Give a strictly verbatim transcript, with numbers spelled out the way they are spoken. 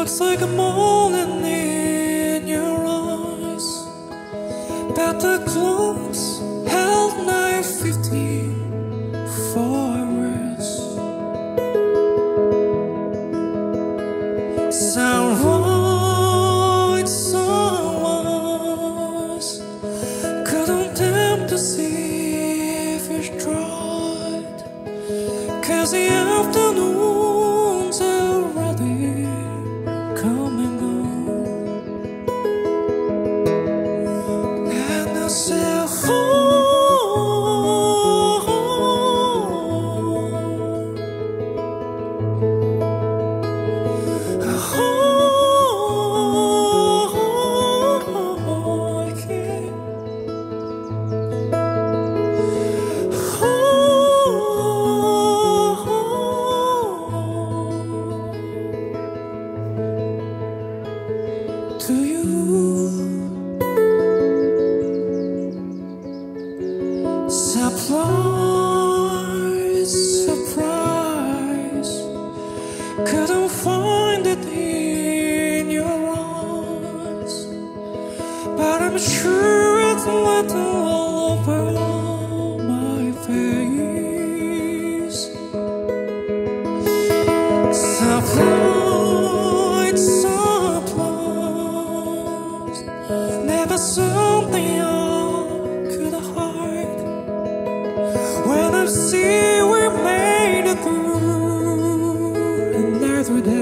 looks like a morning in your eyes, but the clocks held nine fifty for hours. Sunrise, sunrise, couldn't tempt to see fish dried, 'cause the afternoon's already come and go. And I said, oh, to you, surprise, surprise, couldn't find it in your eyes, but I'm sure it's written all over my face. Surprise, surprise, never something I could hide. When I see we made it through another day.